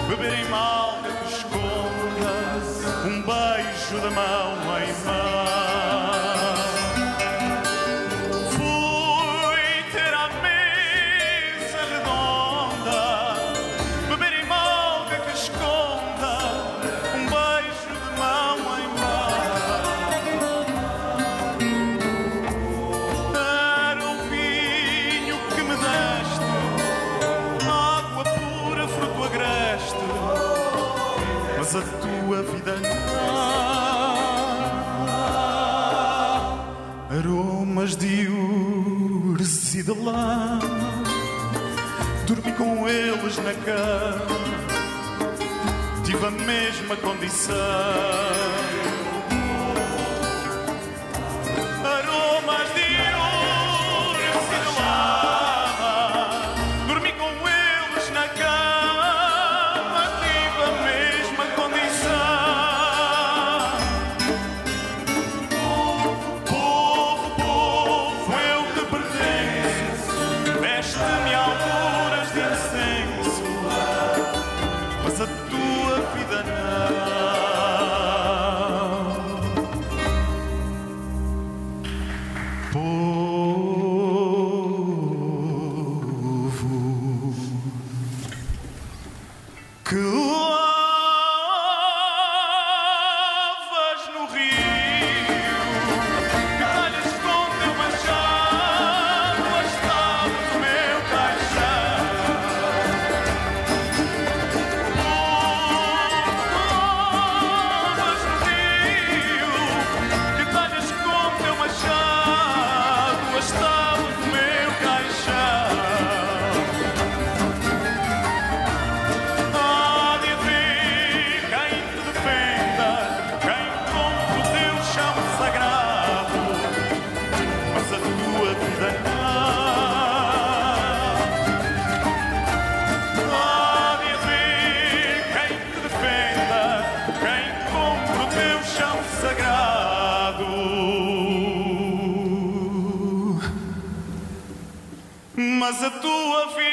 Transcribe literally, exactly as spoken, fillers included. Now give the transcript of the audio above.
beber em malga que esconda um beijo da mão em mão. Fui ter à mesa redonda, beber em malga que esconda um beijo de mão em mão. Era o vinho que me deste, água pura, fruto agreste, mas a tua vida não. Aromas de urze e de lama, dormi com eles na cama, tive a mesma condição. Aromas de urze e de lama, dormi com eles na cama, tive a mesma condição. Povo, povo, eu te pertenço, veste-me alturas de incenso, mas a tua vida não. Povo que lavas no rio, que talhas com teu machado as tábuas do meu caixão. Lavas no rio, que talhas com teu machado as tábuas do meu caixão. Há de haver quem te defenda, quem compre o teu chão sagrado, mas a tua vida não. Há de haver quem te defenda, quem compre o teu chão sagrado, mas a tua vida